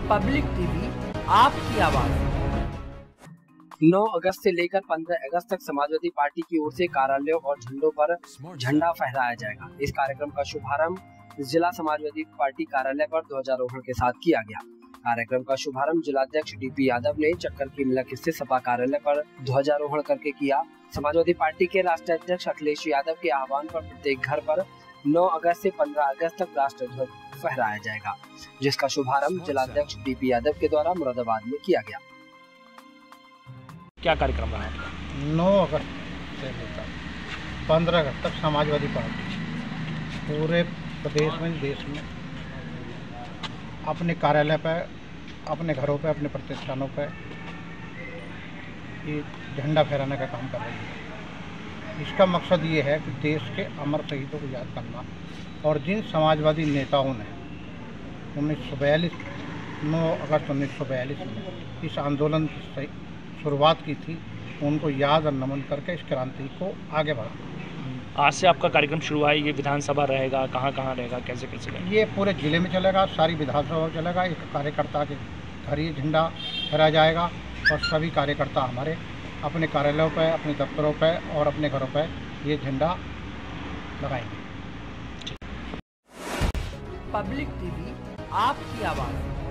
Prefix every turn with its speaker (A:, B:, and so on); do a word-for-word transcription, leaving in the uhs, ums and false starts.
A: Public TV आपकी आवाज। नौ अगस्त से लेकर पंद्रह अगस्त तक समाजवादी पार्टी की ओर से कार्यालयों और झंडों पर झंडा फहराया जाएगा। इस कार्यक्रम का शुभारंभ जिला समाजवादी पार्टी कार्यालय पर ध्वजारोहण के साथ किया गया। कार्यक्रम का शुभारंभ जिलाध्यक्ष डीपी यादव ने चक्कर की मिलक स्थित सपा कार्यालय पर ध्वजारोहण करके किया। समाजवादी पार्टी के राष्ट्रीय अध्यक्ष अखिलेश यादव के आह्वान पर प्रत्येक घर पर नौ अगस्त से पंद्रह अगस्त तक राष्ट्र ध्वज फहराया जाएगा, जिसका शुभारंभ जिलाध्यक्ष डीपी यादव के द्वारा मुरादाबाद में किया गया।
B: क्या कार्यक्रम रहा?
C: नौ अगस्त से लेकर पंद्रह अगस्त तक समाजवादी पार्टी पूरे प्रदेश में, देश में अपने कार्यालय पर, अपने घरों पर, अपने प्रतिष्ठानों पर ये झंडा फहराने का काम कर रही है। इसका मकसद ये है कि देश के अमर शहीदों को याद करना और जिन समाजवादी नेताओं ने उन्नीस सौ बयालीस नौ अगस्त उन्नीस सौ बयालीस में इस आंदोलन की शुरुआत की थी, उनको याद और नमन करके इस क्रांति को आगे बढ़ा।
B: आज से आपका कार्यक्रम शुरू हुआ है, ये विधानसभा रहेगा, कहाँ कहाँ रहेगा, कैसे कैसे रहेगा?
C: ये पूरे ज़िले में चलेगा, सारी विधानसभा में चलेगा। एक कार्यकर्ता के घर ये झंडा फहराया जाएगा और सभी कार्यकर्ता हमारे अपने कार्यालयों पर, अपने दफ्तरों पर और अपने घरों पर ये झंडा लगाएंगे।
A: पब्लिक टीवी आपकी आवाज़।